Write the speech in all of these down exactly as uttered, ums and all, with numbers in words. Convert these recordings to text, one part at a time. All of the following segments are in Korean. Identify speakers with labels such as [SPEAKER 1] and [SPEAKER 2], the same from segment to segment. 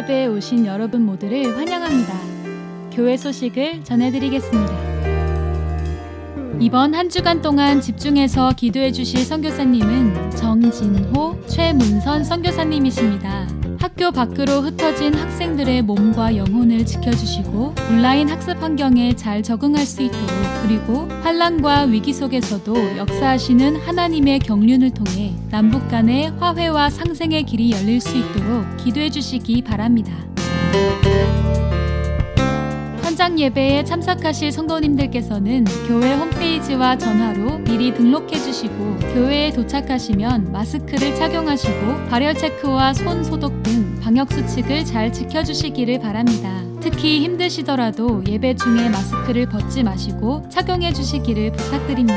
[SPEAKER 1] 예배에 오신 여러분 모두를 환영합니다. 교회 소식을 전해드리겠습니다. 이번 한 주간 동안 집중해서 기도해 주실 선교사님은 정진호, 최문선 선교사님이십니다. 학교 밖으로 흩어진 학생들의 몸과 영혼을 지켜주시고 온라인 학습 환경에 잘 적응할 수 있도록, 그리고 환난과 위기 속에서도 역사하시는 하나님의 경륜을 통해 남북 간의 화해와 상생의 길이 열릴 수 있도록 기도해 주시기 바랍니다. 현장 예배에 참석하실 성도님들께서는 교회 홈페이지와 전화로 미리 등록해 주시고, 교회에 도착하시면 마스크를 착용하시고 발열 체크와 손 소독 등 방역 수칙을 잘 지켜주시기를 바랍니다. 특히 힘드시더라도 예배 중에 마스크를 벗지 마시고 착용해 주시기를 부탁드립니다.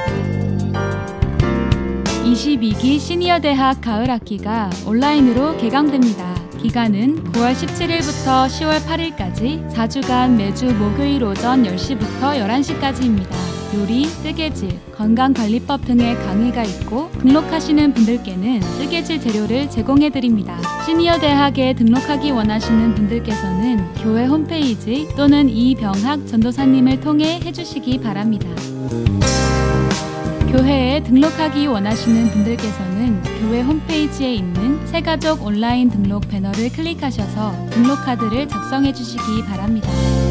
[SPEAKER 1] 이십이 기 시니어 대학 가을 학기가 온라인으로 개강됩니다. 기간은 구월 십칠일부터 시월 팔일까지 사 주간 매주 목요일 오전 열 시부터 열한 시까지입니다. 요리, 뜨개질, 건강관리법 등의 강의가 있고, 등록하시는 분들께는 뜨개질 재료를 제공해드립니다. 시니어 대학에 등록하기 원하시는 분들께서는 교회 홈페이지 또는 이병학 전도사님을 통해 해주시기 바랍니다. 교회에 등록하기 원하시는 분들께서는 교회 홈페이지에 있는 새가족 온라인 등록 배너를 클릭하셔서 등록카드를 작성해 주시기 바랍니다.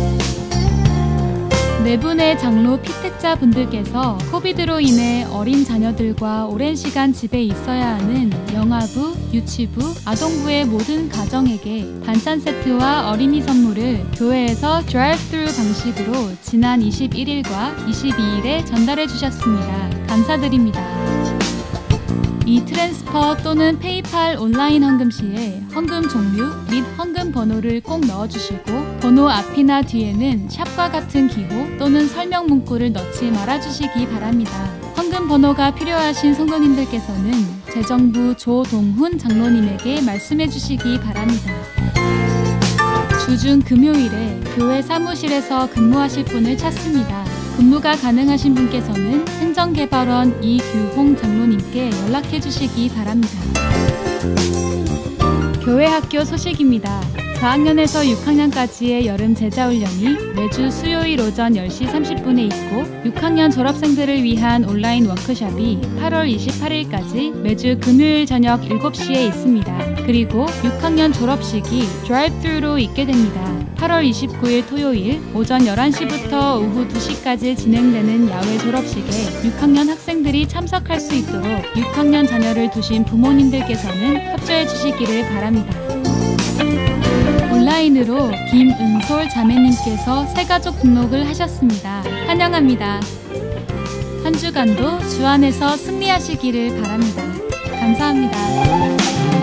[SPEAKER 1] 네 분의 장로 피택자 분들께서 코비드로 인해 어린 자녀들과 오랜 시간 집에 있어야 하는 영아부, 유치부, 아동부의 모든 가정에게 반찬 세트와 어린이 선물을 교회에서 드라이브-스루 방식으로 지난 이십일일과 이십이일에 전달해 주셨습니다. 감사드립니다. 이 트랜스퍼 또는 페이팔 온라인 헌금 시에 헌금 종류 및 헌금 번호를 꼭 넣어주시고, 번호 앞이나 뒤에는 샵과 같은 기호 또는 설명 문구를 넣지 말아주시기 바랍니다. 헌금 번호가 필요하신 성도님들께서는 재정부 조동훈 장로님에게 말씀해 주시기 바랍니다. 주중 금요일에 교회 사무실에서 근무하실 분을 찾습니다. 근무가 가능하신 분께서는 행정개발원 이규홍 장로님께 연락해 주시기 바랍니다. 교회 학교 소식입니다. 사 학년에서 육 학년까지의 여름 제자훈련이 매주 수요일 오전 열 시 삼십 분에 있고, 육 학년 졸업생들을 위한 온라인 워크숍이 팔월 이십팔일까지 매주 금요일 저녁 일곱 시에 있습니다. 그리고 육 학년 졸업식이 드라이브-스루로 있게 됩니다. 팔월 이십구일 토요일 오전 열한 시부터 오후 두 시까지 진행되는 야외 졸업식에 육 학년 학생들이 참석할 수 있도록 육 학년 자녀를 두신 부모님들께서는 협조해 주시기를 바랍니다. 온라인으로 김은솔 자매님께서 새가족 등록을 하셨습니다. 환영합니다. 한 주간도 주 안에서 승리하시기를 바랍니다. 감사합니다.